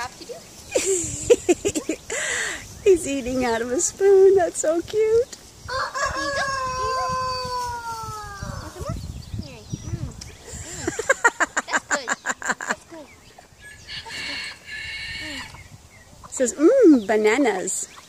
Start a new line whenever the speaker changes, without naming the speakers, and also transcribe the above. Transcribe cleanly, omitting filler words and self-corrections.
have to do?
He's eating out of a spoon. That's so cute.
Here you go. Here you go. Want some more? Here. That's good. That's good.
It says, bananas.